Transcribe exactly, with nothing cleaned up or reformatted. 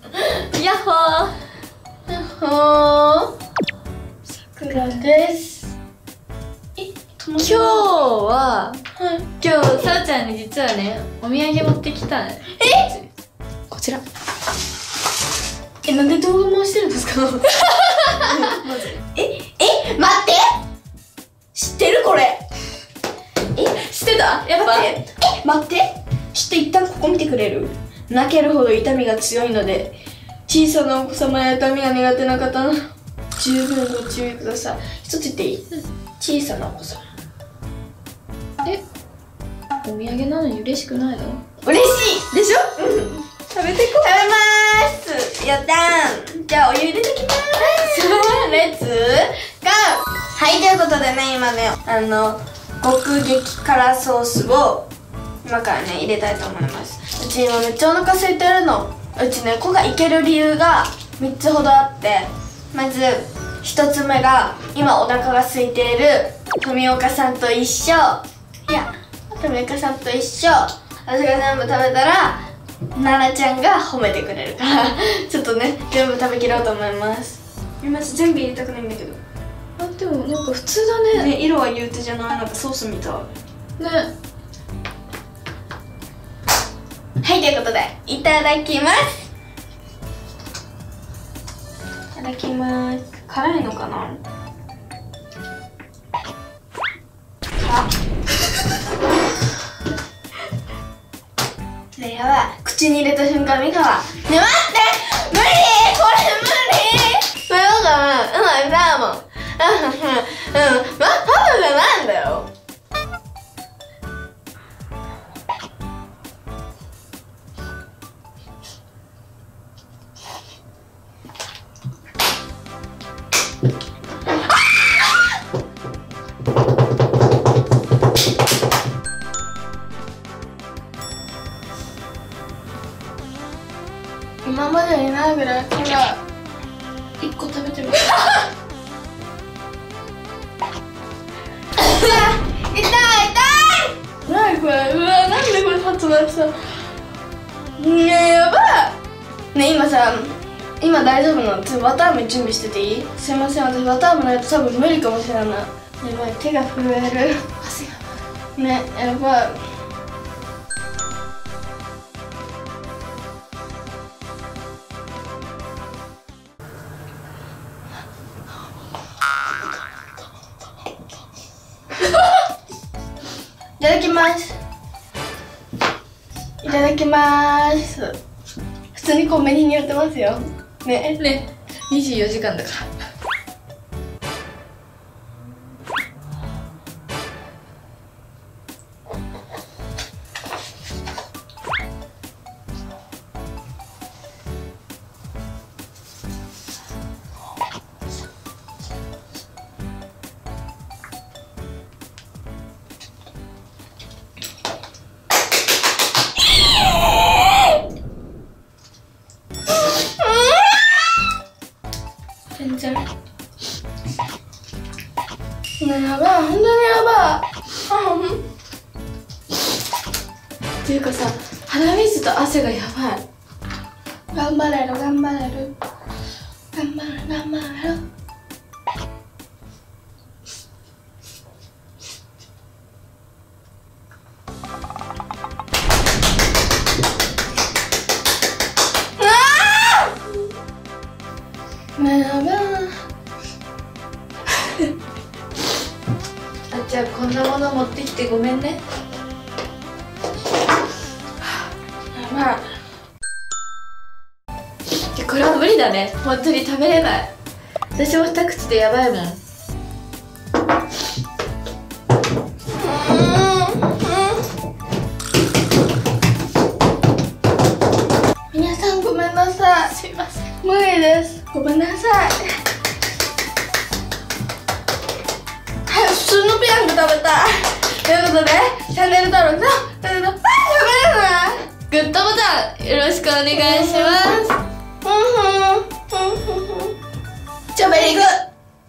ヤッホー。 ヤッホー。さくらです。え、今日は、はい、 今日さおちゃんに実はね、お土産持ってきたね。 え、 こちら。 え、なんで動画回してるんですか？え、え、待って。知ってるこれ。 え、知ってた？やっぱ。 え、待って。ちょっと一旦ここ見てくれる？泣けるほど痛みが強いので、小さなお子様や痛みが苦手な方の十分ご注意ください。一つ言っていい？うん、小さなお子様。 え、お土産なのに嬉しくないの？ 嬉しいでしょ？うん、食べてこう。食べまーす。やったーん。じゃあお湯入れてきまーす。レッツゴー。はい、ということでね、今ね、あの極激辛ソースを今からね入れたいと思います。うち今めっちゃお腹空いてるの。うちね、こがいける理由がみっつほどあって、まずひとつめが今お腹が空いている富岡さんと一緒。いや、富岡さんと一緒。私が全部食べたら奈々ちゃんが褒めてくれるからちょっとね全部食べきろうと思います。今全部入れたくないんだけど。 あ、でもなんか普通だね。 ね、色は憂鬱じゃない。なんかソースみたいね。 はい、ということでいただきます。いただきます。辛いのかな。ね、やばい。口に入れた瞬間に辛い。ね、待って、無理、これ無理。それだからうまいだもん。うんうんうん、ま、パパじゃないんだよ。今までにないぐらい辛い。一個食べてみて。うわ、痛い痛い。なにこれ。うわ、なんでこれ発売した。ねえ、やばい。ねえ、今さ、今大丈夫なの？ちょっと綿あめ準備してていい？すいません、私綿あめないと多分無理かもしれない。やばい、手が震える。汗やばい。ね、やばい。いただきます。いただきます。普通にコンビニに売ってますよ。ね。 ね。にじゅうよじかんだから。 全然。ねえ、やばい、本当にやばい。 っていうかさ、鼻水と汗がやばい。 頑張れる、頑張れる。頑張る、頑張る。ねえ、やばい。 あ、じゃあこんなもの持ってきてごめんね。 やばい。 これは無理だね。本当に食べれない。私も二口でやばいもん。 皆さんごめんなさい。 すいません。 無理です。ごめんなさい。はい、普通のペヤング食べたい。ということで、チャンネル登録と、チャンネル登録、あ、食べれない。 グッドボタンよろしくお願いします。 ちょべりぐ。